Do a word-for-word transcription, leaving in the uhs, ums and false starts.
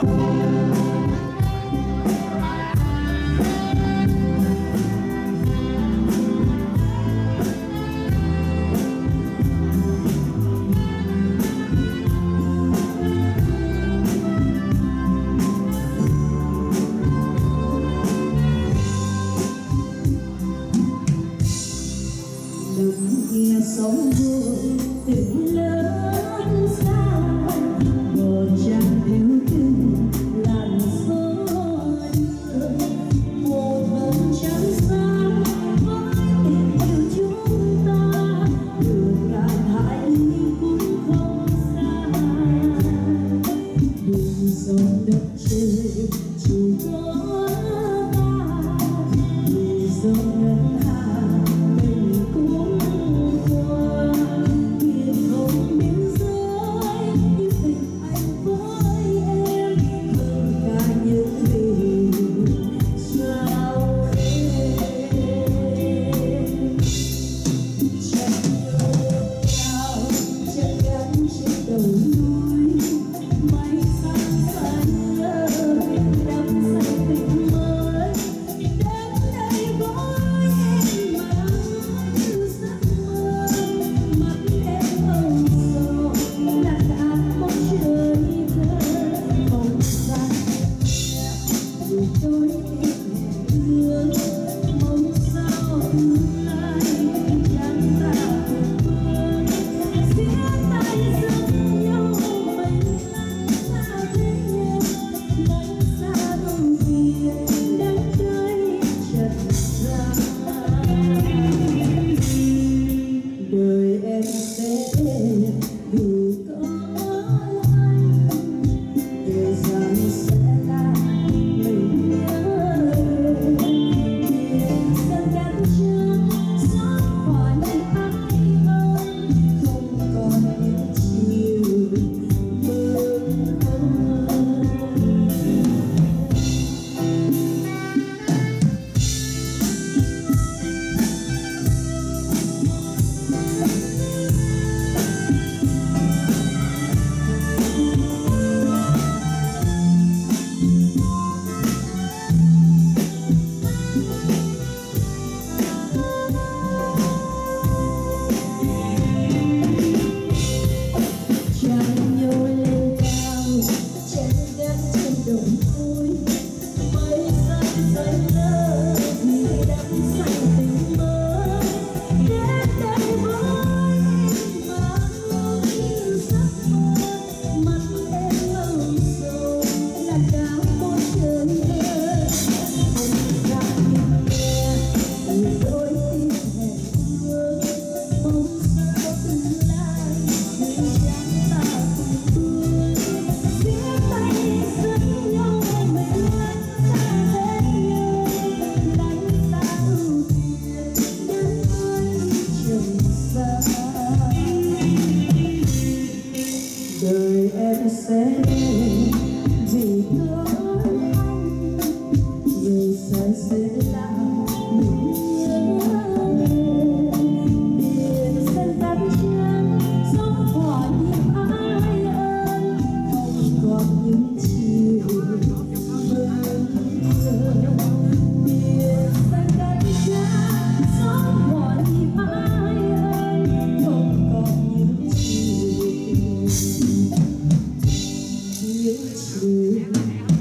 Nghe sóng buồn tình lớn xa một trăng yêu thương làn gió đưa một vầng trăng sáng với tình yêu chúng ta đường ngàn hải ly cũng không xa đường sông đất trời chỉ có ta đường sông ngân hà mình cũng đời em sẽ vì có anh người sai sẽ làm mình nhớ biển xanh cát trắng gió hòa nhịp ai ơi không còn những chiều mơ biển xanh cát trắng gió hòa nhịp ai ơi không còn những chiều những chiều